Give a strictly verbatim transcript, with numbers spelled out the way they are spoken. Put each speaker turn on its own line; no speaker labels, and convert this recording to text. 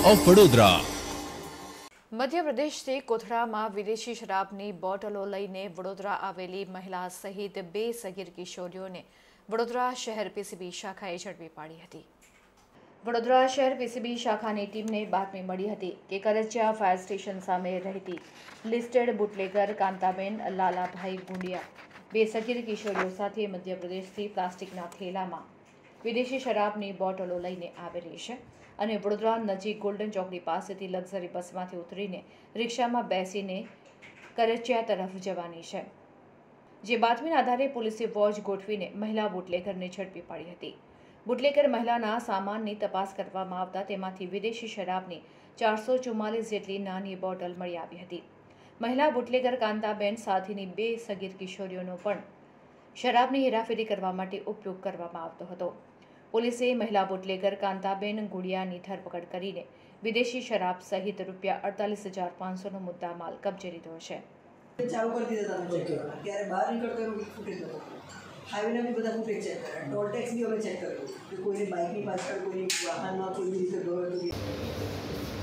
Of Vadodara.
Madhya Pradesh से कोथळाમાં વિદેશી શરાબની બોટલો લઈને વડોદરા આવેલી મહિલા સહિત બે સગીર કિશોરીઓને વડોદરા શહેર પીસીબી શાખાએ ઝડપી પાડી હતી। વડોદરા શહેર પીસીબી શાખાની ટીમને બાતમી મળી હતી કે કરજિયા ફાયર સ્ટેશન સામે રહેતી લિસ્ટેડ બુટલેગર કાંતાબેન લાલાભાઈ ગુંડિયા બે સગીર કિશોરીઓ સાથે મધ્યપ્રદેશથી પ્લાસ્ટિકના થેલામાં વિદેશી શરાબની બોટલો લઈને આવેલી છે અને વડોદરા નજીક ગોલ્ડન ચોકડી પાસેથી લક્ઝરી બસમાંથી ઉતરીને રિક્ષામાં બેસીને કરજિયા તરફ જવાની છે। જે બાતમીના આધારે પોલીસે વોચ ગોઠવીને મહિલા બુટલેગરને ઝડપી પાડી હતી। બુટલેગર મહિલાના સામાનની તપાસ કરવામાં આવતા તેમાંથી વિદેશી શરાબની ચારસો ચુમ્માલીસ જેટલી નાની બોટલ મળી આવી હતી। મહિલા બુટલેગર કાંતાબેન સાથેની બે સગીર કિશોરીઓનો પણ શરાબની હેરાફેરી કરવા માટે ઉપયોગ કરવામાં આવતો હતો। પોલીસે મહિલા બુટલેગર કાંતાબેન ગુડિયાની ધરપકડ કરીને વિદેશી શરાબ સહિત રૂપિયા અડતાલીસ હજાર પાંચસોનો મુદ્દા માલ કબજે લીધો છે।
ચાલુ કરી દીધા હતા ત્યારે બહાર નીકળતો ફૂટેજ હતો। હાઈવેના બી બધા ફૂટેજ ચેક કર્યા, ટોલ ટેક્સ બી અમે ચેક કર્યો કે કોઈની બાઇકની પાછળ કોઈની વાહનમાં કોઈ રીતે ગયો હતો।